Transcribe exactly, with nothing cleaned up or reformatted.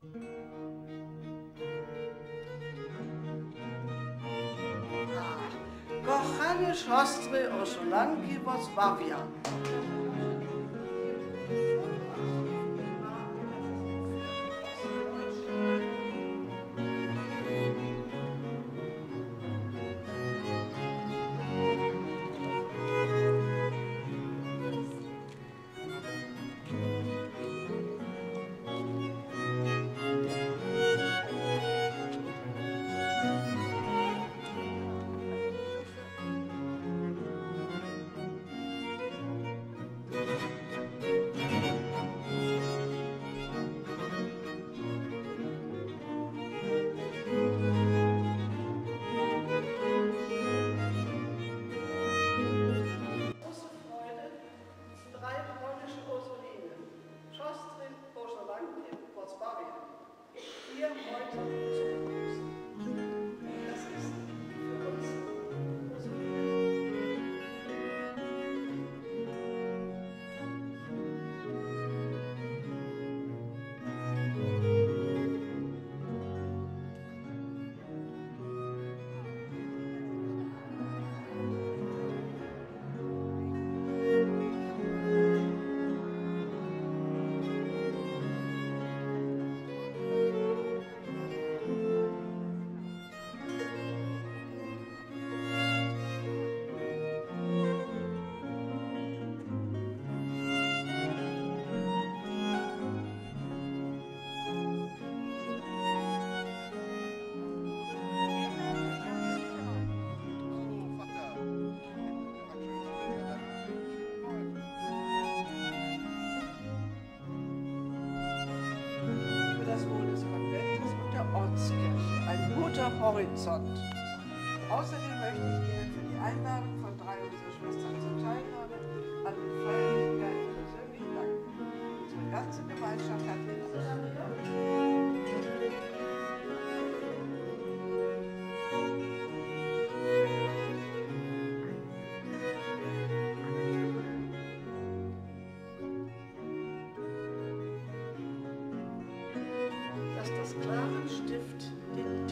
Kochane siostry Ursulanki Włocławia. Hier heute zu begrüßen. Das ist für uns Horizont. Außerdem möchte ich Ihnen für die Einladung von drei unserer Schwestern zur Teilnahme an den Feierlichkeiten persönlich danken. Unsere ganze Gemeinschaft hat Ihnen dass das Klarenstift den